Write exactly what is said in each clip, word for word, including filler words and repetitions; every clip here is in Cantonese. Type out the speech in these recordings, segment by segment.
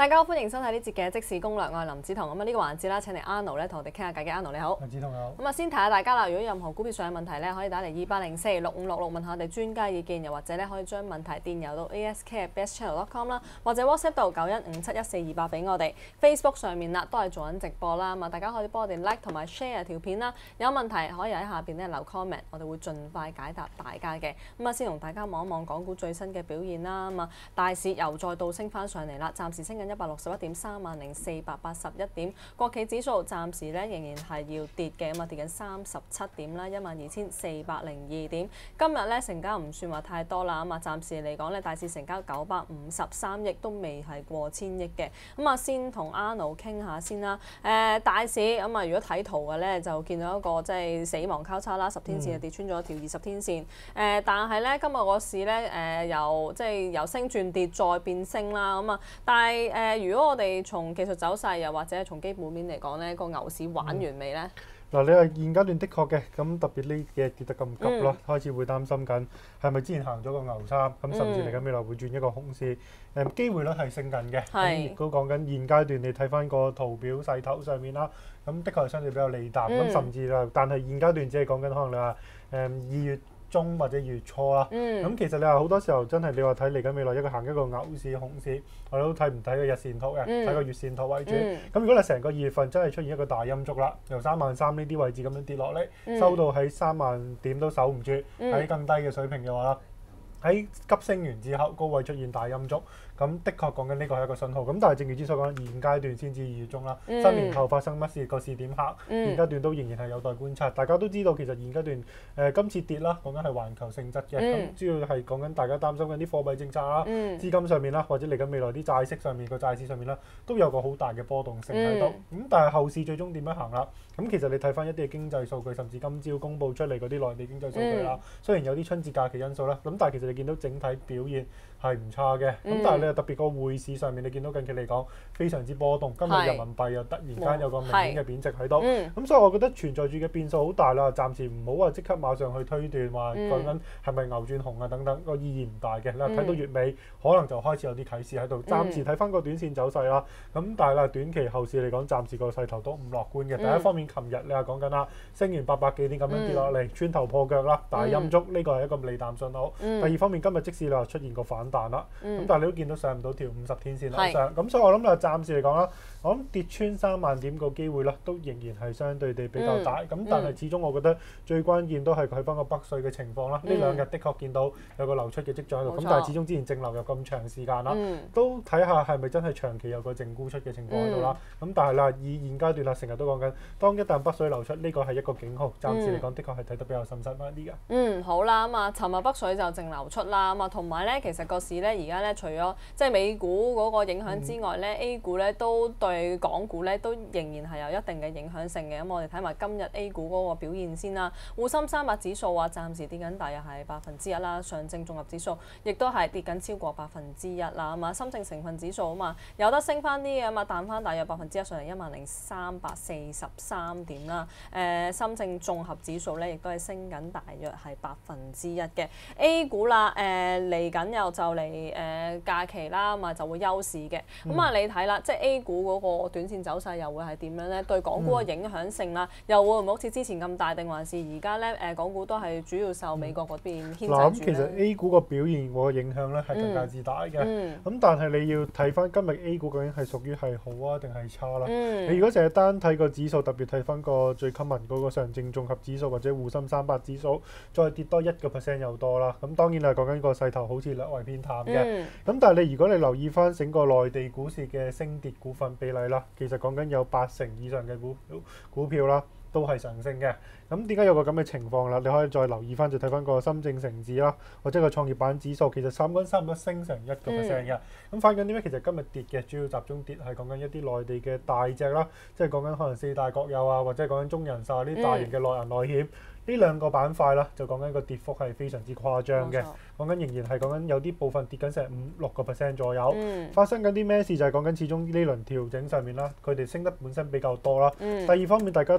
大家好，歡迎收睇呢節嘅即時攻略，我係林子彤。咁啊呢個環節啦，請嚟 Arnold 咧同我哋傾下偈嘅。Arnold 你好， 林子彤好。 咁啊先提下大家啦，如果有任何股票上嘅問題咧，可以打嚟二八零四六五六六問下我哋專家意見，又或者咧可以將問題電郵到 A S K at best channel dot com 啦，或者 WhatsApp 到九一五七一四二八俾我哋。Facebook 上面啦都係做緊直播啦，咁啊大家可以幫我哋 like 同埋 share 條片啦。有問題可以喺下邊咧留 comment， 我哋會盡快解答大家嘅。咁啊先同大家望一望港股最新嘅表現啦。咁啊大市又再倒升翻上嚟啦，暫時升緊一百六十一點。三萬零四百八十一點，國企指數暫時咧仍然係要跌嘅，咁啊跌緊三十七點啦，一萬二千四百零二點。今日咧成交唔算話太多啦，咁啊暫時嚟講咧大市成交九百五十三億，都未係過千億嘅。咁啊先同 Arnold 傾下先啦。誒、呃、大市咁啊，如果睇圖嘅咧就見到一個即係死亡交叉啦，十天線就跌穿咗條二十天線。誒、呃、但係咧今日個市咧誒由即係由升轉跌再變升啦，咁啊但係誒、呃、如果我哋從技術走勢又或者係從基本面嚟講咧，個牛市玩完未咧？ 嗱、嗯，你係現階段的確嘅，咁特別呢幾日跌得咁急咯，嗯、開始會擔心緊係咪之前行咗個牛三，咁甚至嚟緊未來會轉一個熊市。誒、嗯，機會率係升緊嘅，咁亦都講緊現階段你睇翻個圖表勢頭上面啦，咁的確係相對比較利淡，咁、嗯、甚至啦，但係現階段只係講緊可能你話誒二月中或者二月初啦，咁、嗯、其實你話好多時候真係你話睇嚟緊未來一個行一個牛市、熊市，我哋都睇唔睇個日線圖嘅，睇、嗯、個月線圖為主。咁、嗯、如果你成個二月份真係出現一個大陰燭啦，由三萬三呢啲位置咁樣跌落嚟，嗯、收到喺三萬點都守唔住，喺、嗯、更低嘅水平嘅話啦，喺急升完之後高位出現大陰燭。咁的確講緊呢個係一個信號，咁但係正如之所講，現階段先至二月中啦，嗯、新年後發生乜事，個市點行，嗯、現階段都仍然係有待觀察。大家都知道其實現階段誒、呃、今次跌啦，講緊係環球性質嘅，咁、嗯、主要係講緊大家擔心緊啲貨幣政策啦、嗯、資金上面啦，或者嚟緊未來啲債息上面個債市上面啦，都有個好大嘅波動性喺度。咁、嗯、但係後市最終點樣行啦？咁其實你睇翻一啲嘅經濟數據，甚至今朝公佈出嚟嗰啲內地經濟數據啦，嗯、雖然有啲春節假期因素啦，咁但係其實你見到整體表現係唔差嘅。咁、嗯、但係你又特別個匯市上面，你見到近期嚟講非常之波動，今日人民幣又突然間有個明顯嘅貶值喺度，咁、嗯、所以我覺得存在住嘅變數好大啦。暫時唔好話即刻馬上去推斷話講緊係咪牛轉熊啊等等，個意義唔大嘅。你話睇到月尾可能就開始有啲啟示喺度，暫時睇翻個短線走勢啦。咁但係啦，短期後市嚟講，暫時個勢頭都唔樂觀嘅。第一方面，琴日你話講緊啦，升完八百幾點咁樣跌落嚟，穿頭破腳啦，大陰燭，呢個係一個利淡信號。第二方面，今日即使你話出現個反彈啦，咁但係你都見到上唔到條五十天線樓上，咁是所以我諗啦，暫時嚟講啦，我諗跌穿三萬點個機會啦，都仍然係相對地比較大。咁、嗯、但係始終我覺得最關鍵都係佢翻個北水嘅情況啦。呢、嗯、兩日的確見到有個流出嘅跡象喺度，咁錯但係始終之前淨流入咁長時間啦，嗯、都睇下係咪真係長期有個淨沽出嘅情況喺度啦。咁、嗯、但係啦，以現階段啦，成日都講緊，當一旦北水流出，呢個係一個警號。暫時嚟講，的確係睇得比較審慎翻啲嘅。 嗯，好啦，咁啊，尋日北水就淨流出啦，咁啊，同埋咧，其實個市咧而家咧，除咗即係美股嗰個影響之外咧、嗯、A 股咧都對港股咧都仍然係有一定嘅影響性嘅。咁我哋睇埋今日 A 股嗰個表現先啦。滬深三百指數啊，暫時跌緊，大約係百分之一啦。上證綜合指數亦都係跌緊超過百分之一啦。啊嘛，深證成分指數啊嘛，有得升翻啲嘅嘛，彈翻大約百分之一上嚟一萬零三百四十三點啦。誒、呃，深證綜合指數咧亦都係升緊，大約係百分之一嘅。A 股啦，誒嚟緊又就嚟誒、呃、假期啦，咁啊就會休市嘅。咁啊、嗯，你睇啦，即係 A 股嗰個短線走勢又會係點樣咧？對港股嘅影響性啦，嗯、又會唔會好似之前咁大，定還是而家咧誒港股都係主要受美國嗰邊牽制住咧？ 嗱，咁其實 A 股個表現個影響咧係更加之大嘅。咁、嗯嗯、但係你要睇翻今日 A 股究竟係屬於係好啊定係差啦？嗯、你如果淨係單睇個指數，特別睇翻個最 common 嗰個上證綜合指數或者滬深三百指數，再跌多一個 percent 又多啦。咁當然係講緊個勢頭好似略為偏淡嘅。咁、嗯、但係你如果你留意翻整個內地股市嘅升跌股份比例啦，其實講緊有八成以上嘅股股票啦，都係上升嘅。咁點解有個咁嘅情況啦？你可以再留意翻，就睇翻個深證成指啦，或者個創業板指數，其實三均差唔多升成一個 percent 嘅。咁反映緊啲咩？其實今日跌嘅主要集中跌係講緊一啲內地嘅大隻啦，即係講緊可能四大國有啊，或者係講緊中人壽啲大型嘅內銀內險。呢兩個板塊啦，就講緊個跌幅係非常之誇張嘅。講緊仍然係講緊有啲部分跌緊成五六個 percent 左右。嗯、發生緊啲咩事就係講緊始終呢輪調整上面啦，佢哋升得本身比較多啦。嗯、第二方面，大家擔心緊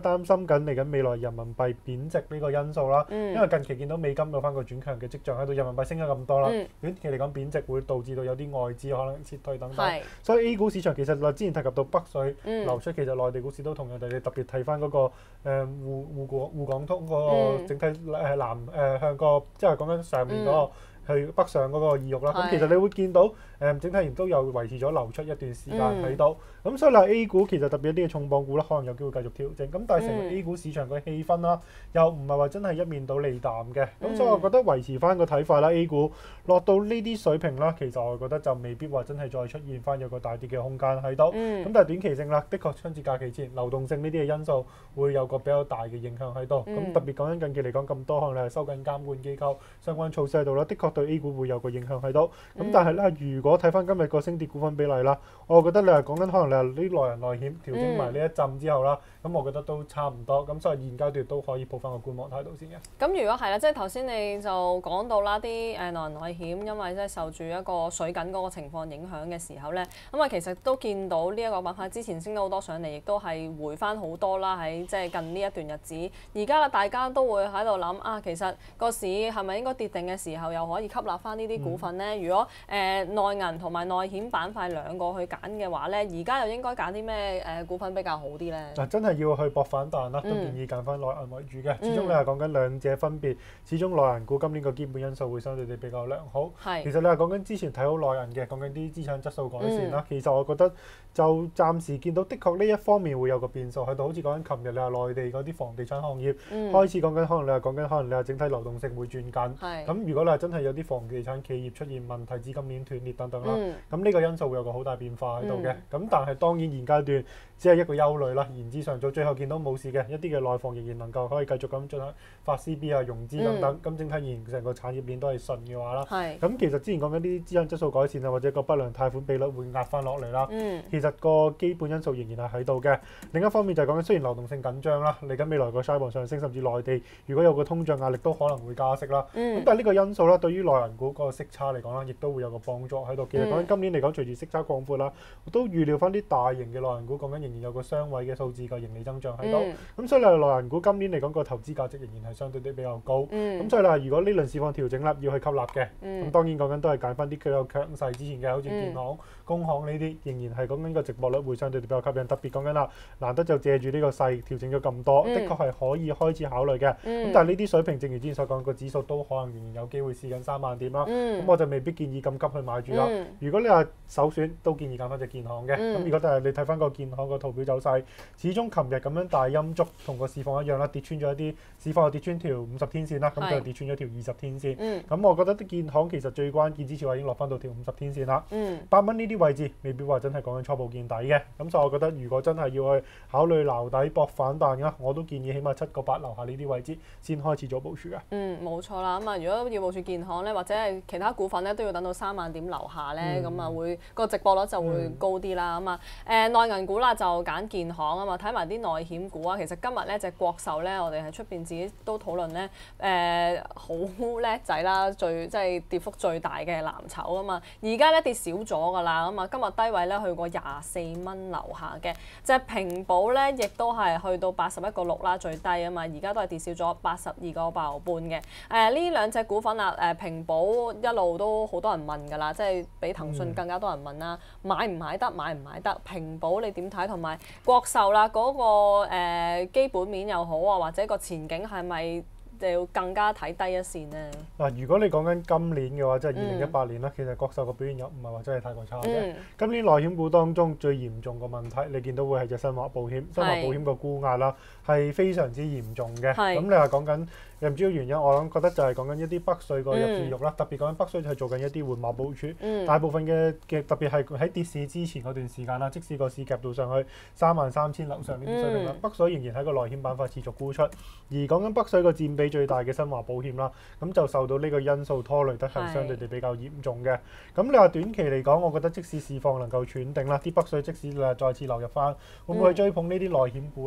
心緊嚟緊未來人民幣貶值呢個因素啦。 嗯、 因為近期見到美金有翻個轉強嘅跡象喺度，人民幣升咗咁多啦， 嗯、 短期嚟講貶值會導致到有啲外資可能撤退等等。 係所以 A 股市場其實我之前提及到北水流出， 嗯、 其實內地股市都同樣地，你特別睇翻嗰個誒滬滬港滬港通嗰個整體誒南誒向個即係講緊上面嗰、嗰個。 嗯去北上嗰個意欲啦，咁其實你會見到誒、嗯、整體亦都有維持咗流出一段時間喺度，咁、嗯、所以你話 A 股其實特別一啲嘅重磅股啦，可能有機會繼續調整，咁但係成為 A 股市場嘅氣氛啦，又唔係話真係一面倒利淡嘅，咁、嗯、所以我覺得維持翻個睇法啦 ，A 股落到呢啲水平啦，其實我覺得就未必話真係再出現翻有個大跌嘅空間喺度，咁、嗯、但係短期性啦，的確春節假期前流動性呢啲嘅因素會有個比較大嘅影響喺度，咁、嗯、特別講緊近期嚟講咁多，可能你係收緊監管機構相關措施喺度啦，的確對 A 股會有個影響喺度，咁、嗯、但係咧，如果睇翻今日個升跌股份比例啦，我覺得你係講緊可能你係啲內人內險調整埋呢一陣之後啦，咁、嗯、我覺得都差唔多，咁所以現階段都可以抱翻個觀望態度先嘅。 咁如果係啦，即係頭先你就講到啦，啲誒內人內險因為即係受住一個水緊嗰個情況影響嘅時候咧，咁啊其實都見到呢一個板塊之前升咗好多上嚟，亦都係回翻好多啦，喺即係近呢一段日子。而家啦，大家都會喺度諗啊，其實個市係咪應該跌定嘅時候，又可以吸納翻呢啲股份咧？嗯、如果誒、呃、內銀同埋內險板塊兩個去揀嘅話咧，而家又應該揀啲咩誒股份比較好啲咧？ 嗱，真係要去搏反彈啦，都建議揀翻內銀為主嘅。嗯、始終你係講緊兩者分別，始終內銀股今年個基本因素會相對地比較良好。係其實你係講緊之前睇好內銀嘅，講緊啲資產質素改善啦。嗯、其實我覺得就暫時見到的確呢一方面會有個變數喺度，好似講緊琴日你話內地嗰啲房地產行業、嗯、開始講緊，可能你係講緊，可能你話整體流動性會轉緊。咁是如果你係真係有啲房地產企業出現問題，資金鏈斷裂等等啦，咁呢、嗯、個因素會有個好大變化喺度嘅。咁、嗯、但係當然現階段只係一個憂慮啦，言之尚早。最後見到冇事嘅一啲嘅內房仍然能夠可以繼續咁進行發 C B 啊、融資等等，咁、嗯、整體而言成個產業鏈都係順嘅話啦。咁是其實之前講緊啲資產質素改善啊，或者個不良貸款比率會壓翻落嚟啦。嗯、其實個基本因素仍然係喺度嘅。另一方面就係講緊雖然流動性緊張啦，嚟緊未來個 SHIBOR上升，甚至內地如果有個通脹壓力都可能會加息啦。咁、嗯、但係呢個因素啦，對於內銀股個息差嚟講啦，亦都會有個幫助喺度。其實講緊今年嚟講，隨住息差擴闊啦，我都預料翻啲大型嘅內銀股講緊仍然有個雙位嘅數字嘅盈利增長喺度。咁、嗯、所以你話內銀股今年嚟講個投資價值仍然係相對啲比較高。咁、嗯、所以你話如果呢輪市況調整啦，要去吸納嘅，咁、嗯、當然講緊都係揀翻啲佢有強勢之前嘅，好似建行、工行呢啲，仍然係講緊個值博率會相對比較吸引。特別講緊啦，難得就借住呢個勢調整咗咁多，嗯、的確係可以開始考慮嘅。咁、嗯、但係呢啲水平，正如之前所講，個指數都可能仍然有機會試緊三萬點啦。咁、嗯、我就未必建議咁急去買住啦。嗯、如果你話首選，都建議揀翻隻建行嘅。咁、嗯、如果就係你睇翻個建行個圖表走勢，始終琴日咁樣大陰燭，同個市況一樣啦，跌穿咗一啲市況又跌穿條五十天線啦，咁就跌穿咗條二十天線。咁、嗯、我覺得啲建行其實最關鍵之處話已經落翻到條五十天線啦。八蚊呢啲位置未必話真係講緊初步見底嘅。咁所以我覺得如果真係要去考慮撈底搏反彈嘅，我都建議起碼七個八樓下呢啲位置先開始做部署嘅。嗯， 冇錯啦。咁啊，如果要部署建行咧，或者係其他股份咧，都要等到三萬點樓下咧，咁啊、嗯、會個值博率就會高啲啦。咁啊、嗯，誒內銀股啦就揀建行啊嘛，睇埋啲內險股啊。其實今日咧隻國壽咧，我哋喺出邊自己都討論咧，誒好叻仔啦，最即係跌幅最大嘅藍籌啊嘛。而家咧跌少咗㗎啦，咁啊今日低位咧去過廿四蚊樓下嘅，隻平保咧亦都係去到八十一個六啦，最低啊嘛。而家都係跌少咗八十二個八毫半嘅。誒呢兩隻股份啊，誒、呃、平保一路都好多人問㗎啦，即係比騰訊更加多人問啦，嗯、買唔買得？買唔買得？平保你點睇？同埋國壽啦，嗰、那個、呃、基本面又好啊，或者個前景係咪就要更加睇低一線呢？ 嗱，如果你講緊今年嘅話，即係二零一八年啦，嗯、其實國壽個表現又唔係話真係太過差嘅。嗯、今年內險股當中最嚴重個問題，你見到會係隻新華保險，新華保險個沽壓啦係非常之嚴重嘅。咁是你話講緊又唔知個原因，我諗覺得就係講緊一啲北水個入市慾啦，嗯、特別講緊北水係做緊一啲換馬部署，嗯、大部分嘅嘅特別係喺跌市之前嗰段時間啦，即使個市夾到上去三萬三千樓上呢啲水平啦，嗯、北水仍然喺個內險板塊持續沽出，而講緊北水個佔比最大嘅新華保險啦，咁就受到呢個因素拖累得係相對地比較嚴重嘅。咁是你話短期嚟講，我覺得即使市況能夠喘定啦，啲北水即使誒再次流入翻，會唔會去追捧呢啲內險股啦？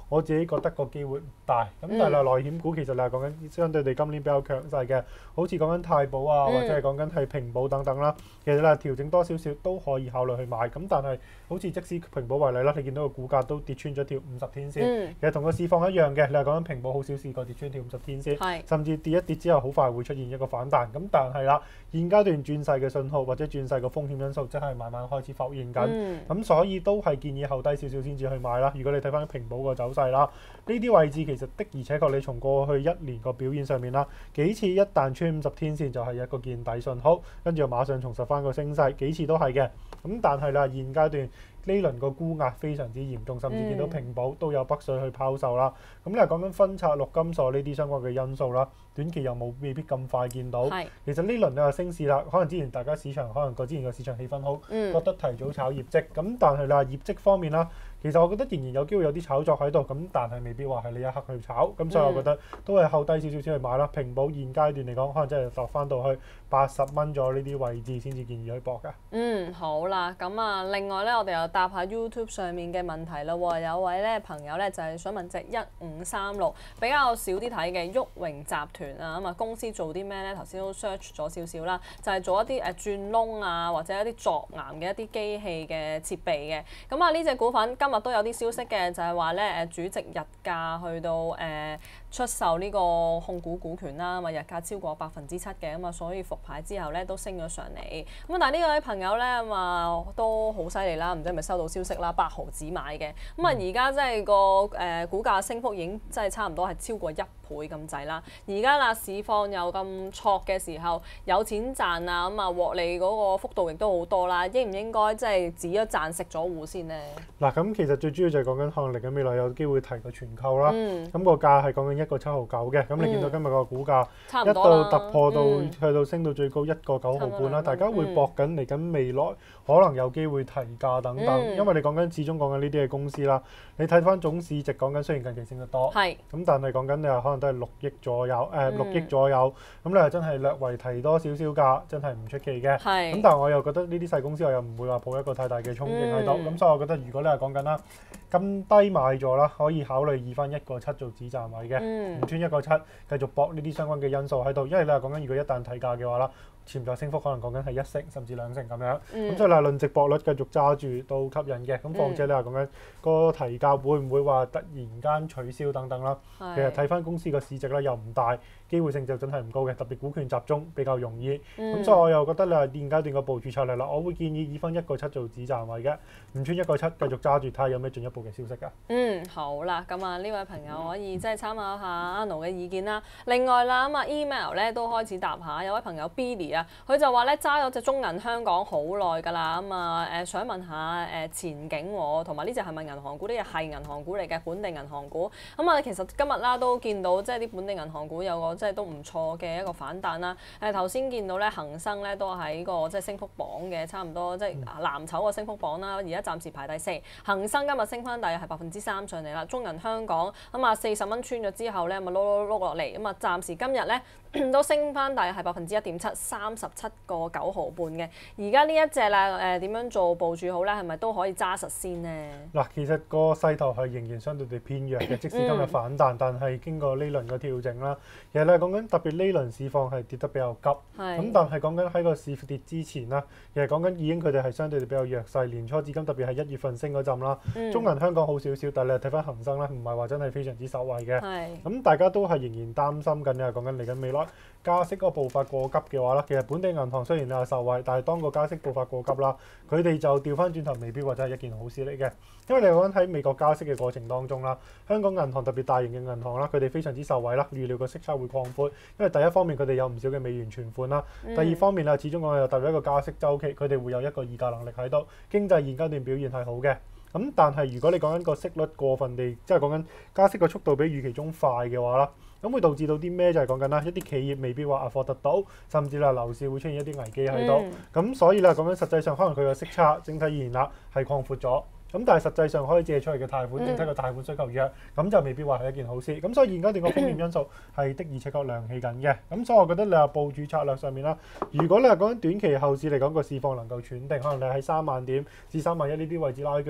我自己覺得個機會唔大。咁但係內險股其實你係講緊相對地今年比較強勢嘅，好似講緊太保啊，或者係講緊係平保等等啦。其實咧調整多少少都可以考慮去買。咁但係好似即使平保為例啦，你見到個股價都跌穿咗條五十天線， 嗯、 其實同個市況一樣嘅。你係講緊平保好少試過跌穿條五十天線， 是甚至跌一跌之後好快會出現一個反彈。咁但係啦，現階段轉勢嘅信號或者轉勢嘅風險因素，即係慢慢開始浮現緊。咁、嗯、所以都係建議後低少少先至去買啦。如果你睇翻平保個走勢啦，呢啲位置其實的而且確你從過去一年個表現上面啦，幾次一旦穿五十天線就係一個見底信號，跟住馬上重拾翻個升勢，幾次都係嘅。咁但係啦，現階段呢輪個沽壓非常之嚴重，甚至見到平保都有北水去拋售啦。咁、嗯、你係講緊分拆陸金所呢啲相關嘅因素啦，短期又冇未必咁快見到。 是其實呢輪你話升市啦，可能之前大家市場可能個之前個市場氣氛好， 嗯、 覺得提早炒業績。咁但係你話業績方面啦，其實我覺得仍然有機會有啲炒作喺度。咁但係未必話係呢一刻去炒。咁所以我覺得都係後低少少先去買啦。平保現階段嚟講，可能真係落翻到去八十蚊咗呢啲位置先至建議去搏㗎。 嗯，好啦，咁啊，另外咧，我哋又答下 YouTube 上面嘅問題啦喎。有位咧朋友咧就係、是、想問隻一五三六比較少啲睇嘅旭榮集團啊，咁啊公司做啲咩咧？頭先都 search 咗少少啦，就係、是、做一啲誒轉窿啊，或者一啲鑿岩嘅一啲機器嘅設備嘅。咁啊呢隻股份今日都有啲消息嘅，就係話咧誒主席日價去到誒、呃、出售呢個控股股權啦，咁啊日價超過百分之七嘅，咁啊所以復牌之後咧都升咗上嚟。咁啊但係呢位朋友咧咁啊都好犀利啦，唔知係咪收到消息啦？八毫子買嘅，咁啊而家即係個誒股價升幅已經即係差唔多係超過一倍咁滯啦。而家啦市況又咁挫嘅時候，有錢賺啊，咁啊獲利嗰個幅度亦都好多啦。應唔應該即係止咗賺食咗糊先呢？ 嗱，咁其實最主要就係講緊可能嚟緊未來有機會提個全購啦。咁、 嗯、 個價係講緊一個七毫九嘅。咁、嗯、你見到今日個股價一度突破到、嗯、去到升到最高一個九毫半啦。大家會搏緊嚟緊未來可能有機會提價等等，嗯、因為你講緊始終講緊呢啲嘅公司啦。你睇翻總市值講緊，雖然近期升得多，咁是但係講緊你話可能都係六億左右，誒、呃、六億左右。咁、嗯、你話真係略為提多少少價，真係唔出奇嘅。咁是但係我又覺得呢啲細公司我又唔會話抱一個太大嘅憧憬喺度。咁、嗯、所以我覺得如果你係講緊啦，咁低買咗啦，可以考慮以翻一個七做止賺位嘅，唔、嗯、穿一個七，繼續搏呢啲相關嘅因素喺度。因為你係講緊如果一旦提價嘅話啦，潛在升幅可能講緊係一成甚至兩成咁樣。咁、嗯、所以你係論值博率繼續揸住都吸引嘅。咁況且你係講緊個提價會唔會話突然間取消等等啦？是其實睇翻公司個市值咧又唔大，機會性就真係唔高嘅，特別股權集中比較容易。咁、嗯、所以我又覺得你係現階段個部署策略啦，我會建議以翻一個七做止賺位嘅，唔穿一個七繼續揸住睇下有咩進一步嘅消息㗎。 嗯，好啦，咁啊呢位朋友可以即係參考下阿 No 嘅意見啦。另外啦，咁啊 email 咧都開始答下，有位朋友 Billy 啊，佢就話咧揸咗隻中銀香港好耐㗎啦，咁啊誒想問下誒前景喎，同埋呢隻係咪銀行股？呢隻係銀行股嚟嘅，本地銀行股。咁啊其實今日啦都見到即係啲本地銀行股有個即係都唔錯嘅一個反彈啦。誒頭先見到咧恒生咧都喺個即係升幅榜嘅，差唔多即係藍籌個升幅榜啦。而家暫時排第四，恒生今日升翻大約係百分之三上嚟啦。中銀香港咁啊四十蚊穿咗之後咧，咪碌碌碌落嚟，咁啊暫時今日咧都升翻大約係百分之一點七，三十七個九毫半嘅。而家呢一隻啦誒點樣做部署好咧？係咪都可以揸實先呢？ 嗱，其實個勢頭係仍然相對地偏弱嘅，即使今日反彈，嗯、但係經過呢輪嘅調整啦，其實你係講緊特別呢輪市況係跌得比較急，咁是但係講緊喺個市跌之前啦，其實講緊已經佢哋係相對地比較弱勢，年初至今特別係一月份升嗰陣啦，嗯、中銀香港好少少，但係你睇翻恒生咧，唔係話真係非常之受惠嘅，咁是大家都係仍然擔心緊，你係講緊嚟緊未來加息個步伐過急嘅話啦，其實本地銀行雖然你係受惠，但係當個加息步伐過急啦，佢哋就調翻轉頭未必話真係一件好事嚟嘅，因為你講緊喺美國加息嘅過程當中啦，香港銀行特別大型嘅銀行啦，佢哋非常之受惠啦，預料個息差會擴闊，因為第一方面佢哋有唔少嘅美元存款啦，嗯、第二方面啊，始終我哋又踏入一個加息週期，佢哋會有一個議價能力喺度，經濟現階段表現係好嘅。咁但係如果你講緊個息率過分地，即係講緊加息個速度比預期中快嘅話啦，咁會導致到啲咩？就係講緊啦，一啲企業未必話 afford 得到，甚至啦樓市會出現一啲危機喺度。咁、嗯、所以啦，講緊實際上可能佢個息差整體而言啦係擴闊咗。咁但係實際上可以借出嚟嘅貸款，整體個貸款需求弱，咁就未必話係一件好事。咁所以現階段個風險因素係的而且確亮起緊嘅。咁所以我覺得你話部署策略上面啦，如果你係講緊短期後市嚟講個市況能夠喘定，可能你喺三萬點至三萬一呢啲位置拉鋸啦，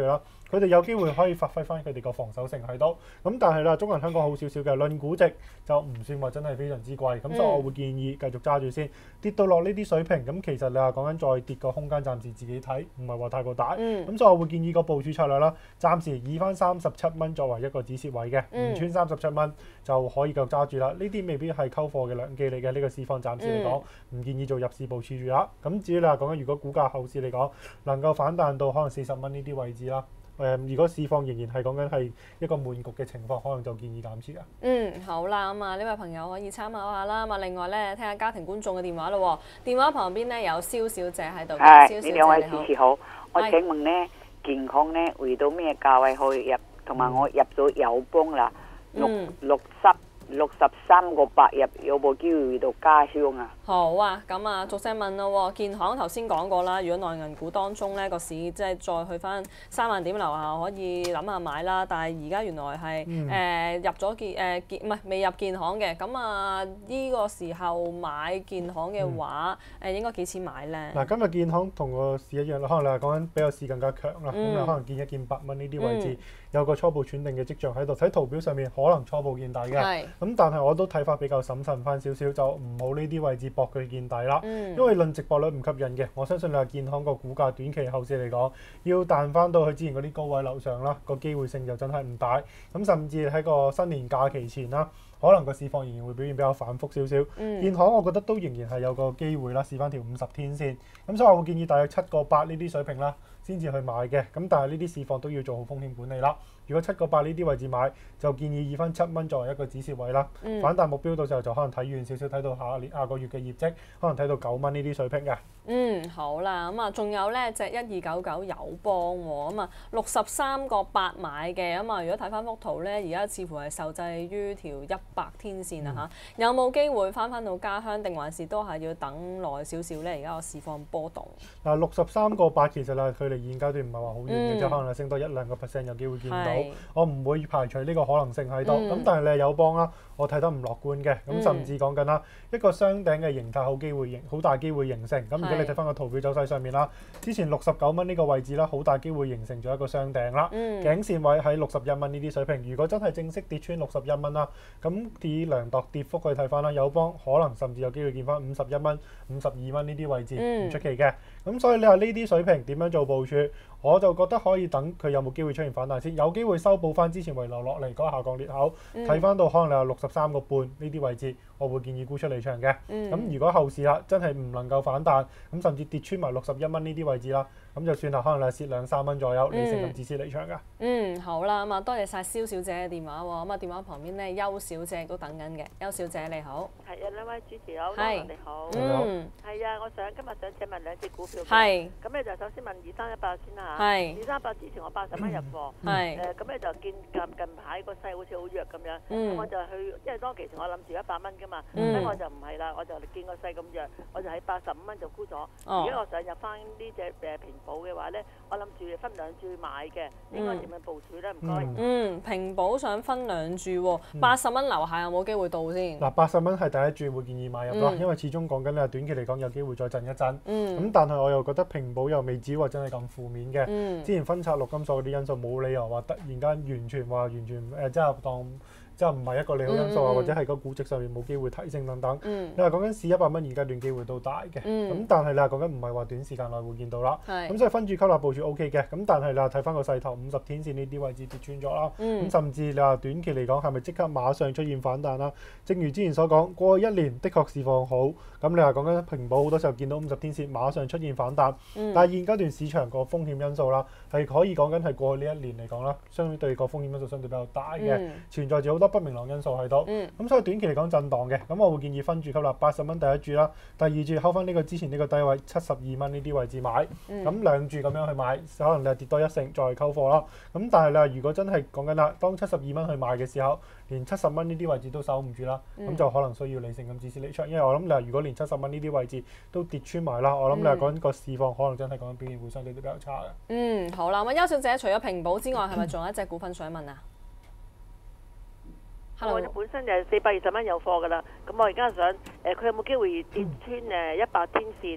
佢哋有機會可以發揮翻佢哋個防守性喺度。咁但係啦，中銀香港好少少嘅，論估值就唔算話真係非常之貴。咁所以我會建議繼續揸住先。跌到落呢啲水平，咁其實你話講緊再跌個空間，暫時自己睇，唔係話太過大。咁、嗯、所以我會建議個部署策略啦，暫時以翻三十七蚊作為一個止蝕位嘅，唔、嗯、穿三十七蚊就可以夠揸住啦。呢啲未必係溝貨嘅良機嚟嘅，呢、呢個市況暫時嚟講唔建議做入市部署住啦。咁至於你話講緊，如果股價後市嚟講能夠反彈到可能四十蚊呢啲位置啦。誒、嗯，如果市況仍然係講緊係一個悶局嘅情況，可能就建議減持啊。 嗯，好啦，咁啊呢位朋友可以參考下啦。咁啊，另外咧，聽下家庭觀眾嘅電話咯。電話旁邊咧有蕭小姐喺度。 係， 蕭小姐呢兩位主持好。我係請問咧，健康咧回到咩價位可以入？同埋我入咗友邦啦，六六十六十三個八入，有冇機會到家鄉啊？ 好啊，咁啊，逐聲問咯。建行頭先講過啦，如果內銀股當中咧個市即係再去翻三萬點樓下，可以諗下買啦。但係而家原來係誒、 嗯呃、入咗建誒建唔係未入建行嘅，咁啊呢個時候買建行嘅話，誒、嗯、應該幾錢買咧？ 嗱，今日建行同個市一樣啦，可能你係講緊比個市更加強啦，咁你、 嗯、 可能見一見八蚊呢啲位置、 嗯、 有個初步轉定嘅跡象喺度。睇圖表上面可能初步見底嘅，咁但係我都睇法比較審慎翻少少，就唔好呢啲位置搏佢見底啦。嗯、因為論值博率唔吸引嘅，我相信你話建行個股價短期後市嚟講，要彈翻到去之前嗰啲高位樓上啦，個機會性就真係唔大。咁甚至喺個新年假期前啦，可能個市況仍然會表現比較反覆少少。嗯、建行我覺得都仍然係有個機會啦，試翻條五十天線。咁所以我會建議大約七個八呢啲水平啦，先至去買嘅。咁但係呢啲市況都要做好風險管理啦。如果七個八呢啲位置買，就建議以翻七蚊作為一個止蝕位啦。嗯、反彈目標到時候就可能睇遠少少，睇到下年下個月嘅業績，可能睇到九蚊呢啲水平嘅。 嗯，好啦，咁啊，仲有咧隻一二九九友邦喎，咁啊六十三個八買嘅，咁啊如果睇翻幅圖咧，而家似乎係受制於條一百天線啊嚇，嗯、有冇機會翻翻到家鄉，定還是都係要等耐少少咧？而家個市況波動。嗱， 六十三個八其實啦，距離現階段唔係話好遠嘅，即係、嗯、可能係升多一兩個 percent 有機會見到。是我唔會排除呢個可能性喺度，咁、嗯、但係你友邦啦，我睇得唔樂觀嘅，咁、嗯、甚至講緊啦一個雙頂嘅形態，好機會形好大機會形成。咁如果你睇翻個圖表走勢上面啦，之前六十九蚊呢個位置啦，好大機會形成咗一個雙頂啦。嗯、頸線位喺六十一蚊呢啲水平，如果真係正式跌穿六十一蚊啦，咁以量度跌幅去睇翻啦，友邦可能甚至有機會見翻五十一蚊、五十二蚊呢啲位置，唔出、嗯、奇嘅。咁所以你話呢啲水平點樣做部署？我就覺得可以等佢有冇機會出現反彈先，有機會修補翻之前遺留落嚟嗰個下降裂口，睇翻、嗯、到可能你話六十三個半呢啲位置，我會建議沽出離場嘅。咁、嗯、如果後市啦真係唔能夠反彈，咁甚至跌穿埋六十一蚊呢啲位置啦，咁就算啦，可能係蝕兩三蚊左右，理性咁止蝕離場㗎。 嗯，好啦，咁啊多謝晒蕭小姐嘅電話喎，咁啊電話旁邊咧邱小姐都等緊嘅，邱小姐你好。 係啊，兩位主持好， 係你好。 嗯。 係啊，我想今日想請問兩隻股票。 係。 咁咧就首先問二三一八先啦嚇。 係。 二三一八之前我八十蚊入貨。 係。 誒咁咧就見近近排個勢好似好弱咁樣，咁、 嗯、 我就去，因為當其時我諗住一百蚊㗎嘛，咁、 嗯、 我就唔係啦，我就見個勢咁弱，我就喺八十五蚊就沽咗。 哦、 如果我想入翻呢隻誒平保嘅話咧，我諗住分兩注買嘅，應該點樣部署咧？唔該。 嗯，嗯，平保想分兩注喎，八十蚊樓下有冇機會到先？ 嗱、嗯，八十蚊係第一注會建議買入咯， 嗯、因為始終講緊咧短期嚟講有機會再震一震。咁、 嗯、 但係我又覺得平保又未至於話真係咁負面嘅。 嗯、之前分拆陸金所嗰啲因素冇理由話突然間完全話完全誒即係當。即係唔係一個利好因素啊，嗯嗯、或者係個估值上面冇機會提升等等。嗯、你話講緊試一百蚊，而家段機會都大嘅。咁、嗯、但係你話講緊唔係話短時間內會見到啦。咁是所以分注吸納部署 O K 嘅。咁但係你話睇翻個勢頭，五十天線呢啲位置跌穿咗啦。咁、嗯、甚至你話短期嚟講係咪即刻馬上出現反彈啦？正如之前所講，過去一年的確市況好。咁你話講緊平保好多時候見到五十天線馬上出現反彈。嗯、但係現階段市場個風險因素啦，係可以講緊係過去呢一年嚟講啦，相對個風險因素相對比較大嘅，嗯、存在住好多不明朗因素喺度，咁、嗯、所以短期嚟講震盪嘅，咁我會建議分注吸納八十蚊第一注啦，第二注睺翻呢個之前呢個低位七十二蚊呢啲位置買，咁、嗯、兩注咁樣去買，可能你係跌多一成再溝貨啦。咁但係你話如果真係講緊啦，當七十二蚊去買嘅時候，連七十蚊呢啲位置都守唔住啦，咁、嗯、就可能需要理性咁止蝕離場，因為我諗你話如果連七十蚊呢啲位置都跌穿埋啦，我諗你話講緊個市況可能真係講緊表現會相對都比較差嘅。 嗯，好啦，咁邱小姐除咗平保之外，係咪仲有一隻股份想問啊？ 我就本身就係四百二十蚊有貨㗎啦，咁我而家想誒，佢、呃、有冇機會跌穿誒一百天線？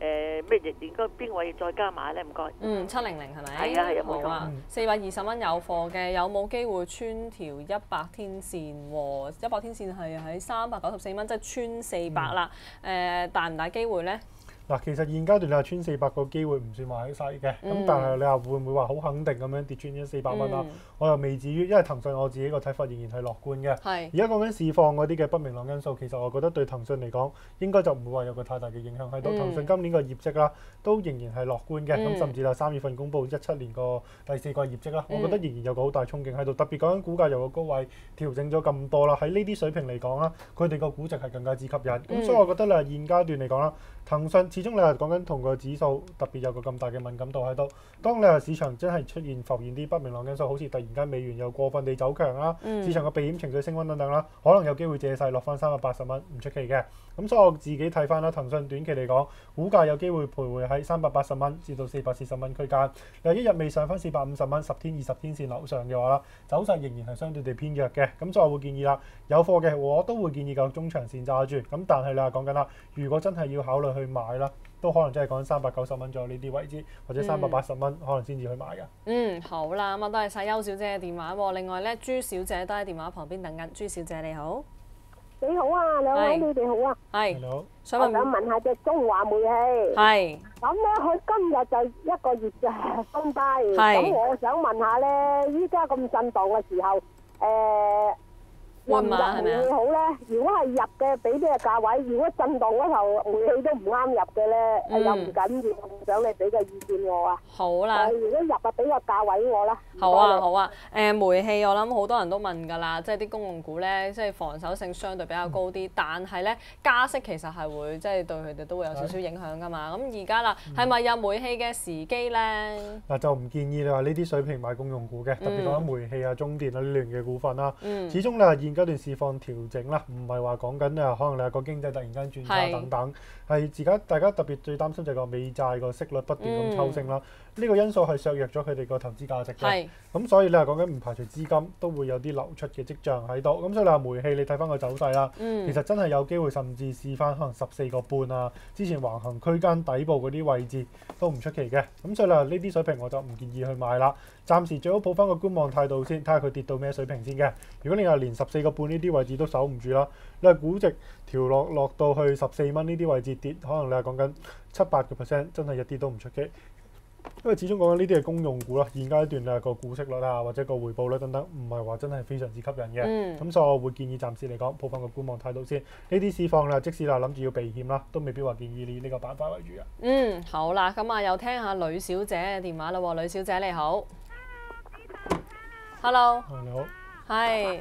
誒咩亦應該邊位再加碼咧？唔該。 嗯，七零零係咪？ 係啊係啊冇錯好啊，四百二十蚊有貨嘅，有冇機會穿條一百天線喎？一百天線係喺三百九十四蚊，即係穿四百啦。誒、呃，大唔大機會咧？ 嗱，其實現階段你話穿四百個機會唔算話係細嘅，咁、 嗯、 但係你話會唔會話好肯定咁樣跌穿咗四百蚊啊？ 嗯、 我又未至於，因為騰訊我自己個睇法仍然係樂觀嘅。 係而家講緊市況嗰啲嘅不明朗因素，其實我覺得對騰訊嚟講應該就唔會話有個太大嘅影響喺度。 嗯、 騰訊今年個業績啦，都仍然係樂觀嘅，咁、 嗯、 甚至係三月份公布一七年個第四季業績啦， 嗯、 我覺得仍然有個好大憧憬喺度。特別講緊股價由個高位調整咗咁多啦，喺呢啲水平嚟講啦，佢哋個估值係更加之吸引。咁、 嗯、 所以我覺得咧，現階段嚟講啦，騰訊始終你係講緊同個指數特別有個咁大嘅敏感度喺度。當你話市場真係出現浮現啲不明朗因素，好似突然間美元又過分地走強啦， 嗯、 市場嘅避險情緒升溫等等啦，可能有機會借勢落翻三百八十蚊，唔出奇嘅。咁所以我自己睇翻啦，騰訊短期嚟講，股價有機會徘徊喺三百八十蚊至到四百四十蚊區間。有一日未上翻四百五十蚊十天、二十天線樓上嘅話啦，走勢仍然係相對地偏弱嘅。咁所以我會建議啦，有貨嘅我都會建議夠中長線揸住。咁但係你話講緊啦，如果真係要考慮去買啦，都可能真係講三百九十蚊左右呢啲位置，或者三百八十蚊可能先至去買㗎。 嗯，好啦，咁啊都係晒邱小姐嘅電話喎。另外咧，朱小姐都喺電話旁邊等緊。朱小姐你好， 你好啊，兩位你哋好啊。 係。 你好。 想問我想問下隻中華煤氣。 係。 咁咧，佢今日就一個月就封低。 係。 咁我想問下咧，依家咁震盪嘅時候，誒。入唔入煤氣好咧？如果係入嘅，俾咩價位？如果震盪嗰頭煤氣都唔啱入嘅咧，嗯、又唔緊要，想你俾個意見我啊。 好啦。 如果入啊，俾個價位我啦。 好啊，好啊。誒、呃、煤氣我諗好多人都問㗎啦，即係啲公用股咧，即係防守性相對比較高啲，嗯、但係咧加息其實係會即係對佢哋都會有少少影響㗎嘛。咁而家啦，係咪有煤氣嘅時機咧？嗱、 嗯、就唔建議你話呢啲水平買公用股嘅，特別講緊煤氣啊、中電啊呢類嘅股份啦。嗯、始終咧現階段市況調整啦，唔係話講緊啊，可能你個經濟突然間轉差等等，係而家大家特別最擔心就係個美債個息率不斷咁抽升啦。呢、嗯、個因素係削弱咗佢哋個投資價值嘅。咁所以你係講緊唔排除資金都會有啲流出嘅跡象喺度。咁所以你話煤氣，你睇翻個走勢啦，嗯、其實真係有機會甚至試翻可能十四個半啊，之前橫行區間底部嗰啲位置都唔出奇嘅。咁所以你話呢啲水平我就唔建議去買啦。暫時最好抱翻個觀望態度先，睇下佢跌到咩水平先嘅。如果你話連十四個半呢啲位置都守唔住啦，你話估值調落落到去十四蚊呢啲位置跌，可能你係講緊七八個 percent， 真係一啲都唔出奇。因為始終講緊呢啲係公用股啦，現階段啊個股息率啊或者個回報率等等，唔係話真係非常之吸引嘅。咁、嗯、所以我會建議暫時嚟講，抱翻個觀望態度先。呢啲市況啦，即使啦諗住要避險啦，都未必話建議你呢個板塊為主啊。 嗯，好啦，咁啊又聽下呂小姐嘅電話啦喎，呂小姐你好。Hello。 你好。 係。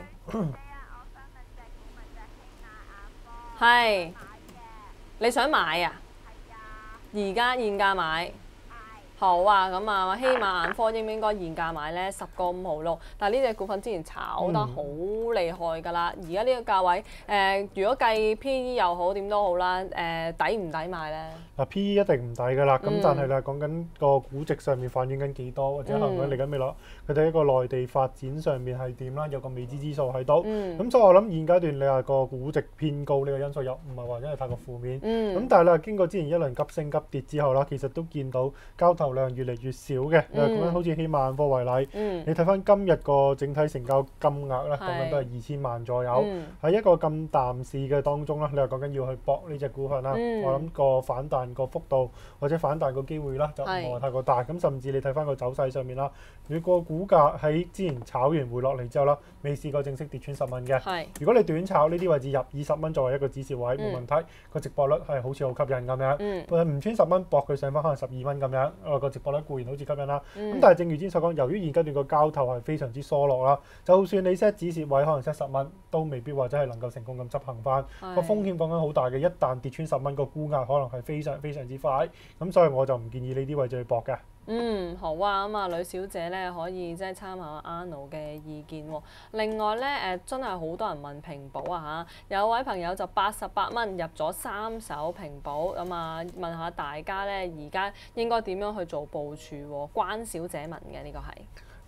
係。你想買啊？而家現價買。好啊，咁啊，希瑪眼科應唔應該現價買咧？十個五毫六，但係呢隻股份之前炒得好厲害㗎啦。而家呢個價位，誒、呃，如果計 P E 又好，點都好啦，誒、呃，抵唔抵買咧？ 嗱 P E 一定唔抵㗎啦，咁、嗯、但係咧講緊個估值上面反映緊幾多，或者可能嚟緊未來佢哋一個內地發展上面係點啦，有個未知之數喺度。咁、嗯、所以我諗現階段你話個估值偏高呢個因素又唔係話因為太過負面。咁、嗯、但係咧經過之前一輪急升急跌之後啦，其實都見到交投量越嚟越少嘅。你話講緊好似希瑪眼科為例，嗯、你睇翻今日個整體成交金額咧，講緊都係二千萬左右。喺、嗯、一個咁淡市嘅當中啦，你話講緊要去搏呢隻股份啦，嗯、我諗個反彈個幅度或者反彈個機會啦，就唔係話太過大。咁是甚至你睇翻個走勢上面啦，如果個股價喺之前炒完回落嚟之後啦，未試過正式跌穿十蚊嘅。是如果你短炒呢啲位置入二十蚊作為一個指示位冇、嗯、問題，個直播率係好似好吸引咁樣。唔、嗯、穿十蚊搏佢上翻可能十二蚊咁樣，個、呃、直播率固然好似吸引啦。咁、嗯、但係正如之前所講，由於現階段個交投係非常之疏落啦，就算你 set 指示位可能 set 十蚊，都未必或者係能夠成功咁執行翻。個是風險講緊好大嘅，一旦跌穿十蚊，個沽壓可能係非常非常之快。咁所以我就唔建議呢啲位置去搏嘅。 嗯，好啊，咁啊，呂小姐咧可以即係參考阿 Anno 嘅意見喎。另外咧，誒、呃、真係好多人問平保啊嚇，有位朋友就八十八蚊入咗三手平保，咁啊問下大家咧，而家應該點樣去做部署喎？關小姐問嘅呢個係。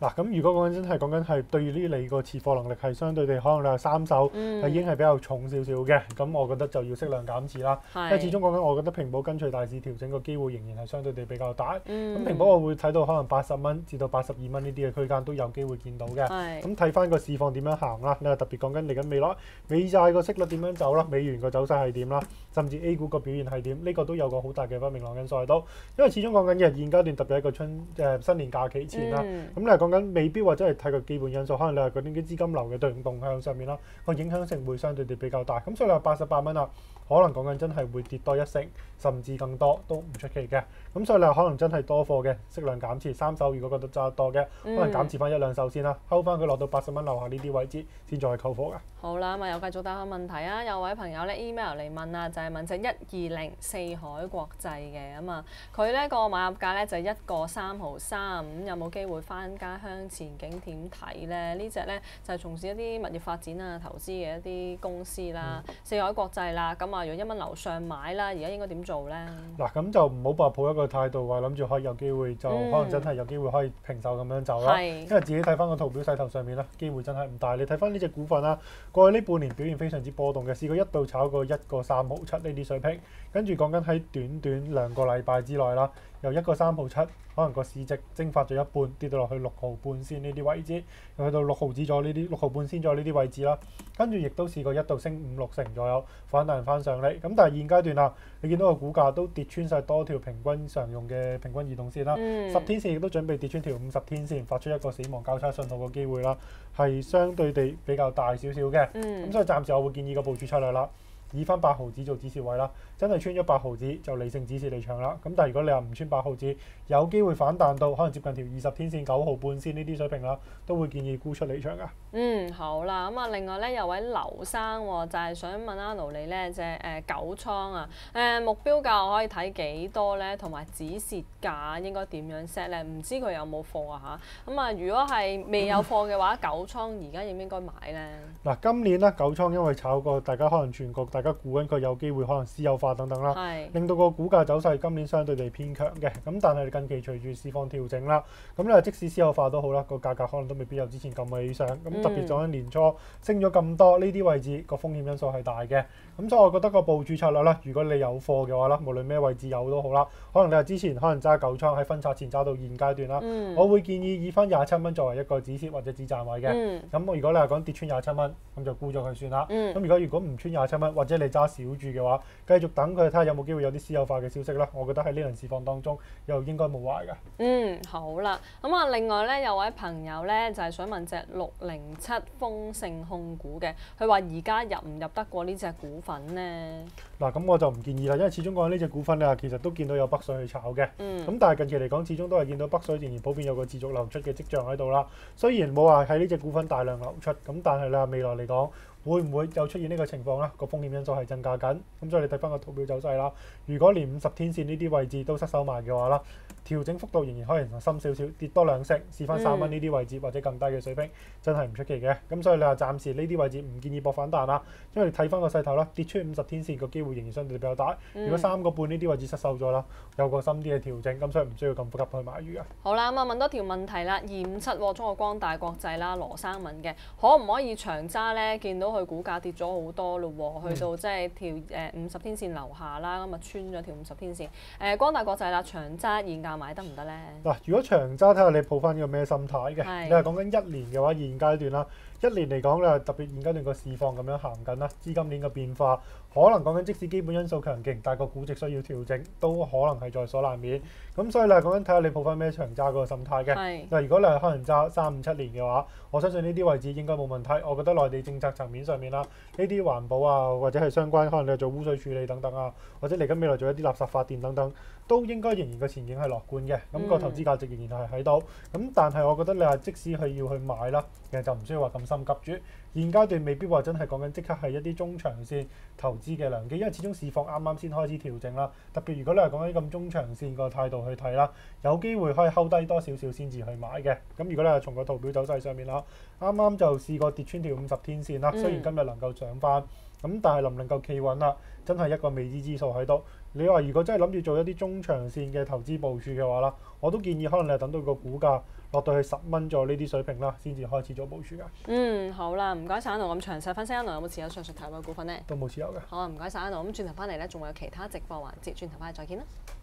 嗱，咁如果講緊真係講緊係對於你個持貨能力係相對地可能你係三手係已經係比較重少少嘅，咁我覺得就要適量減持啦。因為始終講緊，我覺得平保跟隨大市調整個機會仍然係相對地比較大。咁平保我會睇到可能八十蚊至到八十二蚊呢啲嘅區間都有機會見到嘅。咁睇翻個市況點樣行啦，你話特別講緊嚟緊未來美債個息率點樣走啦，美元個走勢係點啦，甚至 A 股個表現係點，呢個都有個好大嘅不明朗因素喺度。因為始終講緊嘅現階段特別喺個春誒新年假期前啦，咁你係講緊未必或者係睇個基本因素，可能你係嗰啲啲資金流嘅動動向上面啦，個影響性會相對地比較大。咁所以你話八十八蚊啊，可能講緊真係會跌多一成，甚至更多都唔出奇嘅。咁所以你話可能真係多貨嘅，適量減持三手，如果覺得揸得多嘅，可能減持翻一兩手先啦，睺翻佢落到八十蚊樓下呢啲位置先再去溝貨㗎。 好啦，咁啊又繼續答下問題啊！有位朋友咧 email 嚟問啊，就係、是、問隻一二零四海國際嘅咁啊，佢呢個買入價咧就係一個三毫三，咁有冇機會翻家鄉？前景點睇咧？呢隻咧就係、是、從事一啲物業發展啊、投資嘅一啲公司啦，嗯、四海國際啦，咁啊，如果一蚊樓上買啦，而家應該點做咧？ 嗱，咁就唔好話抱一個態度話諗住可以有機會就、嗯、可能真係有機會可以平手咁樣走啦，因為自己睇翻個圖表勢頭上面啦，機會真係唔大。你睇翻呢隻股份啦，過去呢半年表現非常之波動嘅，試過一度炒過一個三毫七呢啲水平，跟住講緊喺短短兩個禮拜之內啦，由一個三毫七，可能個市值蒸發咗一半，跌到落去六毫半先呢啲位置，又去到六毫子咗呢啲六毫半先咗呢啲位置啦。跟住亦都試過一度升五六成左右，反彈翻上嚟。咁但係現階段啊，你見到個股價都跌穿晒多條平均常用嘅平均移動線啦，嗯、十天線亦都準備跌穿條五十天線，發出一個死亡交叉信號嘅機會啦，係相對地比較大少少嘅。咁、嗯、所以暫時我會建議個部署策略啦。以翻八毫子做指示位啦，真係穿咗八毫子就理性指示離場啦。咁但係如果你話唔穿八毫子，有機會反彈到可能接近條二十天線九毫半先呢啲水平啦，都會建議沽出離場噶。 嗯，好啦，咁啊，另外咧有位劉生喎，就係、是、想問阿勞你咧，就係誒九倉啊，誒、呃、目標價我可以睇幾多咧，同埋止蝕價應該點樣 set 咧？唔知佢有冇貨啊嚇？咁啊，如果係未有貨嘅話，九倉而家應唔應該買咧？嗱， 今年咧九倉因為炒過，大家可能全國大家估緊佢有機會可能私有化等等啦， 是令到個股價走勢今年相對地偏強嘅。咁但係近期隨住市況調整啦，咁咧即使私有化都好啦，個價格可能都未必有之前咁理想。咁、嗯、特別講緊年初升咗咁多呢啲位置，個風險因素係大嘅。咁所以我覺得個部署策略咧，如果你有貨嘅話啦，無論咩位置有都好啦，可能你係之前可能揸九倉喺分拆前揸到現階段啦，嗯、我會建議以翻廿七蚊作為一個止蝕或者止賺位嘅。咁、嗯、如果你係講跌穿廿七蚊，咁就沽咗佢算啦。咁、嗯、如果如果唔穿廿七蚊，或者你揸少注嘅話，繼續等佢睇下有冇機會有啲私有化嘅消息啦。我覺得喺呢輪市況當中又應該冇壞㗎。 嗯，好啦，咁啊，另外咧有位朋友咧就係、是、想問隻六零七豐盛控股嘅，佢話而家入唔入得過呢隻股份呢？ 嗱，咁我就唔建議啦，因為始終講呢隻股份咧，其實都見到有北水去炒嘅。咁、嗯、但係近期嚟講，始終都係見到北水仍然普遍有個持續流出嘅跡象喺度啦。雖然冇話喺呢隻股份大量流出，咁但係咧未來嚟講，會唔會又出現呢個情況啦？個風險因素係增加緊，咁所以你睇翻個圖表走勢啦。如果連五十天線呢啲位置都失守埋嘅話啦，調整幅度仍然可能深少少，跌多兩成，試翻三蚊呢啲位置或者更低嘅水平，真係唔出奇嘅。咁所以你話暫時呢啲位置唔建議博反彈啦，因為你睇翻個勢頭啦，跌出五十天線個機會仍然相對比較大。如果三個半呢啲位置失守咗啦，有個深啲嘅調整，咁所以唔需要咁急去買魚啊。 好啦，咁啊問多條問題啦，二五七中國光大國際啦，羅生問嘅，可唔可以長揸咧？見到佢股價跌咗好多咯喎，去到即係條誒五十天線樓下啦，咁啊穿咗條五十天線。誒、呃、光大國際啦，長揸現價買得唔得咧？ 嗱，如果長揸睇下你抱翻呢個咩心態嘅？ 是你係講緊一年嘅話，現階段啦，一年嚟講咧，特別現階段個市況咁樣行緊啦，資金鏈嘅變化，可能講緊即使基本因素強勁，但係個估值需要調整，都可能係在所難免。咁所以你係講緊睇下你抱翻咩長揸嗰個心態嘅。嗱是，如果你係可能揸三五七年嘅話，我相信呢啲位置應該冇問題。我覺得內地政策層面上面啦，呢啲環保啊，或者係相關可能你做污水處理等等啊，或者嚟緊未來做一啲垃圾發電等等，都應該仍然個前景係樂觀嘅。咁、嗯、個投資價值仍然係喺度。咁但係我覺得你話即使係要去買啦，其實就唔需要話咁心急住。現階段未必話真係講緊即刻係一啲中長線投資嘅良機，因為始終市況啱啱先開始調整啦。特別如果你係講緊咁中長線個態度去睇啦，有機會可以睺低多少少先至去買嘅。咁如果你係從個圖表走勢上面啦，啱啱就試過跌穿條五十天線啦，雖然今日能夠上翻。 咁但係能唔能夠企穩啦，真係一個未知之數喺度。你話如果真係諗住做一啲中長線嘅投資部署嘅話啦，我都建議可能你係等到個股價落到去十蚊左右呢啲水平啦，先至開始做部署㗎。 嗯，好啦，唔該晒阿奴咁詳細分析，阿奴有冇持有上述提及嘅股份呢？ 都冇持有嘅。 好啊，唔該晒阿奴。咁轉頭翻嚟咧，仲會有其他直播環節，轉頭翻嚟再見啦。